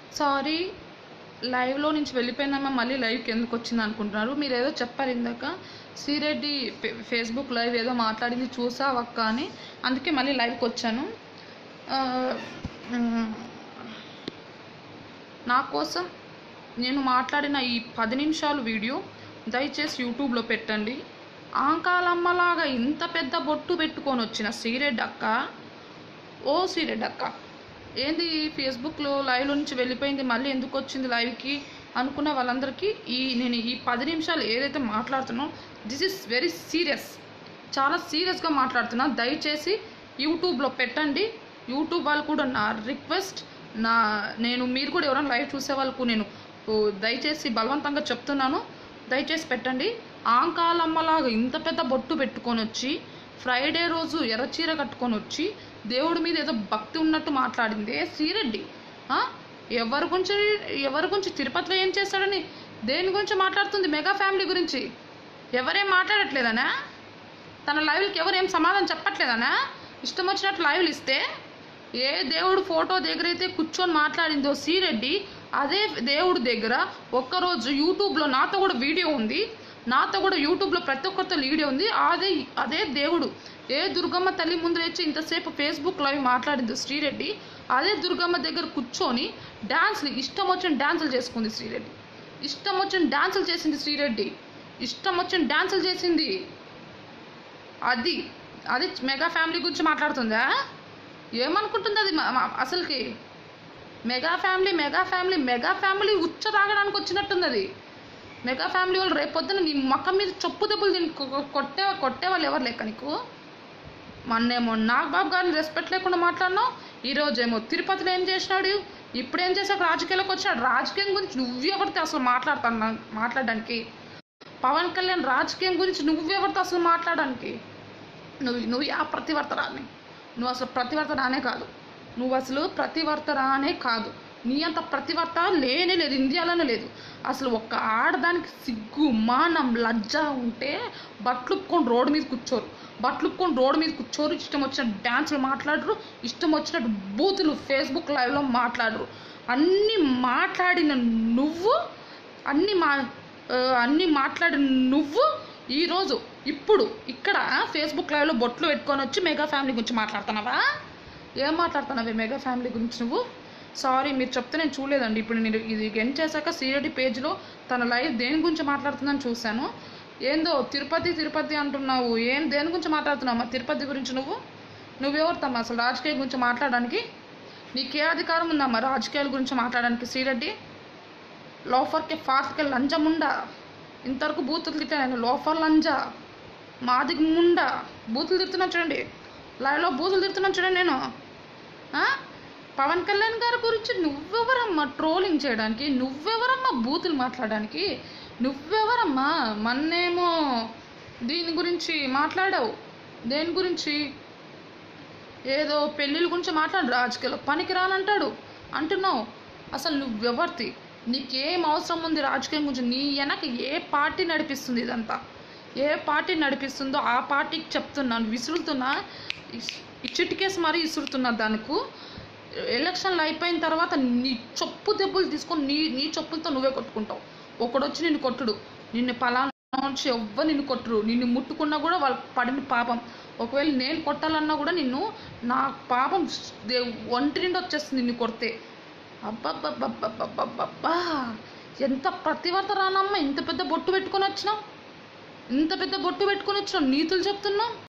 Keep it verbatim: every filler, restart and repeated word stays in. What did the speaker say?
Sorry లైవ్లో నుంచి వెళ్ళిపోయినామా, మళ్ళీ లైవ్కి ఎందుకు వచ్చింది అనుకుంటున్నారు. మీరు ఏదో చెప్పారు ఇందాక, శ్రీరెడ్డి ఫేస్బుక్ లైవ్ ఏదో మాట్లాడింది చూసావక్క అని, అందుకే మళ్ళీ లైవ్కి వచ్చాను. నా కోసం నేను మాట్లాడిన ఈ పది నిమిషాలు వీడియో దయచేసి యూట్యూబ్లో పెట్టండి. ఆంకాలమ్మలాగా ఇంత పెద్ద బొట్టు పెట్టుకొని వచ్చిన శ్రీరెడ్డి అక్క, ఓ శ్రీరెడ్డి అక్క ఏంది ఫేస్బుక్లో లైవ్లో నుంచి వెళ్ళిపోయింది, మళ్ళీ ఎందుకు వచ్చింది లైవ్కి అనుకున్న వాళ్ళందరికీ ఈ నేను ఈ పది నిమిషాలు ఏదైతే మాట్లాడుతున్నా దిస్ ఇస్ వెరీ సీరియస్, చాలా సీరియస్గా మాట్లాడుతున్నా. దయచేసి యూట్యూబ్లో పెట్టండి. యూట్యూబ్ వాళ్ళు కూడా నా రిక్వెస్ట్, నా నేను మీరు కూడా ఎవరైనా లైవ్ చూసే వాళ్ళకు నేను దయచేసి బలవంతంగా చెప్తున్నాను, దయచేసి పెట్టండి. ఆంకాలమ్మలాగా ఇంత పెద్ద బొట్టు పెట్టుకొని వచ్చి ఫ్రైడే రోజు ఎర్రచీర కట్టుకొని వచ్చి దేవుడి మీద ఏదో భక్తి ఉన్నట్టు మాట్లాడింది శ్రీరెడ్డి. ఎవరి గురించి ఎవరి గురించి తిరుపతిలో ఏం చేస్తాడని దేని గురించి మాట్లాడుతుంది? మెగా ఫ్యామిలీ గురించి ఎవరేం మాట్లాడట్లేదనా? తన లైవ్లకి ఎవరు ఏం సమాధానం చెప్పట్లేదనా? ఇష్టం వచ్చినట్టు లైవ్లు ఇస్తే ఏ దేవుడు ఫోటో దగ్గర అయితే కూర్చొని మాట్లాడిందో శ్రీరెడ్డి, అదే దేవుడి దగ్గర ఒక్కరోజు యూట్యూబ్లో నాతో కూడా వీడియో ఉంది, నాతో కూడా యూట్యూబ్లో ప్రతి ఒక్కరితో వీడియో ఉంది. అదే అదే దేవుడు ఏ దుర్గమ్మ తల్లి ముందు వచ్చి ఇంతసేపు ఫేస్బుక్ లైవ్ మాట్లాడింది శ్రీరెడ్డి, అదే దుర్గమ్మ దగ్గర కూర్చొని డ్యాన్స్లు ఇష్టం వచ్చిన డ్యాన్సులు చేసుకుంది శ్రీరెడ్డి. ఇష్టం వచ్చిన డ్యాన్సులు చేసింది శ్రీరెడ్డి, ఇష్టం వచ్చిన డ్యాన్సులు చేసింది. అది అది మెగా ఫ్యామిలీ గురించి మాట్లాడుతుందా? ఏమనుకుంటుంది అది అసలుకి? Mega family mega family mega family ఉచ్చ తాగడానికి వచ్చినట్టుంది అది. మెగా ఫ్యామిలీ వాళ్ళు రేపొద్దున నీ మొక్క మీద చొప్పు దెబ్బలు దీన్ని కొట్టే కొట్టే వాళ్ళు ఎవరు లేక నీకు? మొన్నేమో నాగబాబు గారిని రెస్పెక్ట్ లేకుండా మాట్లాడినావు, ఈరోజేమో తిరుపతిలో ఏం చేసినాడు, ఇప్పుడు ఏం చేసాక రాజకీయాలకు వచ్చాడు. రాజకీయం గురించి నువ్వెవరితో అసలు మాట్లాడుతున్నా మాట్లాడడానికి? పవన్ కళ్యాణ్ రాజకీయం గురించి నువ్వెవరితో అసలు మాట్లాడడానికి? నువ్వు నువ్వు ఆ ప్రతివర్తరాన్ని నువ్వు అసలు ప్రతివర్తరానే కాదు, నువ్వు అసలు ప్రతివర్తరానే కాదు. నీ అంత ప్రతివర్త లేనే లేదు, ఇండియాలోనే లేదు. అసలు ఒక్క ఆడదానికి సిగ్గు మానం లజ్జ ఉంటే బట్లుప్పుకొని రోడ్డు మీద కూర్చోరు, బట్లుప్పుకొని రోడ్డు మీద కూర్చోరు, ఇష్టం వచ్చిన డ్యాన్సులు మాట్లాడరు, ఇష్టం వచ్చినట్టు బూతులు ఫేస్బుక్ లైవ్లో మాట్లాడరు. అన్నీ మాట్లాడిన నువ్వు అన్నీ మా అన్నీ మాట్లాడిన నువ్వు ఈరోజు ఇప్పుడు ఇక్కడ ఫేస్బుక్ లైవ్లో బొట్లు పెట్టుకొని వచ్చి మెగా ఫ్యామిలీ గురించి మాట్లాడుతున్నావా? ఏం మాట్లాడుతున్నావే మెగా ఫ్యామిలీ గురించి నువ్వు? సారీ మీరు చెప్తే నేను చూడలేదండి. ఇప్పుడు నేను ఇది గెన్ చేశాక శ్రీరెడ్డి పేజ్లో తన లైవ్ దేని గురించి మాట్లాడుతుందని చూశాను. ఏందో తిరుపతి తిరుపతి అంటున్నావు, ఏం దేని గురించి మాట్లాడుతున్నావు? తిరుపతి గురించి నువ్వు నువ్వెవరుతామ్మా అసలు రాజకీయాల గురించి మాట్లాడడానికి? నీకే అధికారం ఉందమ్మా రాజకీయాల గురించి మాట్లాడడానికి? శ్రీరెడ్డి లోఫర్కే ఫార్త్కే లంజం ఉండా, ఇంతవరకు బూతులు తిట్టాను, లోఫర్ లంజా మాది ముండా బూతులు తిడుతున్నాను చూడండి, లైవ్లో బూతులు తిడుతున్నాను చూడండి నేను. పవన్ కళ్యాణ్ గారి గురించి నువ్వెవరమ్మా ట్రోలింగ్ చేయడానికి? నువ్వెవరమ్మా బూతులు మాట్లాడడానికి? నువ్వెవరమ్మా? మొన్నేమో దీని గురించి మాట్లాడావు, దేని గురించి ఏదో పెళ్ళిళ్ళ గురించి మాట్లాడు, రాజకీయాల్లో పనికి రానంటాడు అంటున్నావు. అసలు నువ్వెవరిది? నీకేం అవసరం ఉంది రాజకీయం గురించి? నీ వెనక ఏ పార్టీ నడిపిస్తుంది ఇదంతా? ఏ పార్టీ నడిపిస్తుందో ఆ పార్టీకి చెప్తున్నాను, విసురుతున్నా, చిటికేసి మరీ విసురుతున్నా. దానికి ఎలక్షన్లు అయిపోయిన తర్వాత నీ చొప్పు దెబ్బలు తీసుకొని నీ నీ చొప్పులతో నువ్వే కొట్టుకుంటావు. ఒకడొచ్చి నిన్ను కొట్టుడు, నిన్ను పలానా నుంచి ఎవ్వరు నిన్ను కొట్టుడు, నిన్ను ముట్టుకున్నా కూడా వాళ్ళు పడిన పాపం. ఒకవేళ నేను కొట్టాలన్నా కూడా నిన్ను నా పాపం ఒంటి నిండి వచ్చేస్తుంది నిన్ను కొడితే. అబ్బబ్బబ్బబ్బబ్బబ్బబ్బా ఎంత ప్రతివర్త రానమ్మా! ఇంత పెద్ద బొట్టు పెట్టుకొని వచ్చినావు, ఇంత పెద్ద బొట్టు పెట్టుకొని వచ్చినావు, నీతులు చెప్తున్నావు.